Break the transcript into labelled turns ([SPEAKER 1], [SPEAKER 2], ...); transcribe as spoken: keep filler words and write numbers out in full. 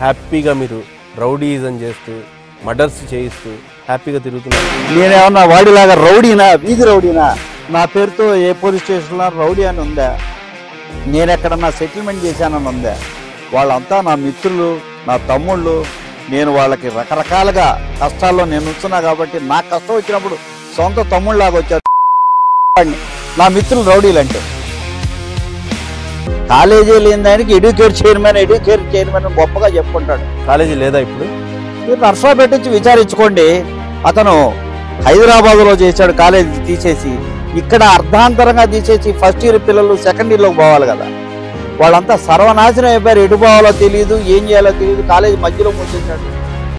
[SPEAKER 1] హ్యాపీగా మీరు రౌడీజం చేస్తూ మర్డర్స్ చేయిస్తూ హ్యాపీగా తిరుగుతున్నారు.
[SPEAKER 2] నేనేమన్నా వాడిలాగా రౌడీనా, వీధి రౌడీనా? నా పేరుతో ఏ పోలీస్ స్టేషన్లో రౌడీ అని ఉందా? నేను ఎక్కడన్నా సెటిల్మెంట్ చేశానని ఉందా? వాళ్ళంతా నా మిత్రులు, నా తమ్ముళ్ళు. నేను వాళ్ళకి రకరకాలుగా కష్టాల్లో నేను ఉంచున్నా కాబట్టి నాకు కష్టం వచ్చినప్పుడు సొంత తమ్ముళ్ళలాగా వచ్చారు నా మిత్రులు రౌడీలు. అంటే కాలేజీ లేని దానికి ఎడ్యుకేట్ చైర్మన్ ఎడ్యుకేట్ చైర్మన్ గొప్పగా చెప్పుకుంటాడు.
[SPEAKER 1] కాలేజీ లేదా ఇప్పుడు?
[SPEAKER 2] మీరు నర్సా పెట్టించి విచారించుకోండి. అతను హైదరాబాద్లో చేశాడు కాలేజీ తీసేసి, ఇక్కడ అర్ధాంతరంగా తీసేసి ఫస్ట్ ఇయర్ పిల్లలు సెకండ్ ఇయర్లోకి పోవాలి కదా. వాళ్ళంతా సర్వనాశనం అయిపోయారు. ఎటు పోవాలో తెలియదు, ఏం చేయాలో తెలియదు, కాలేజీ మధ్యలో మూసేశాడు.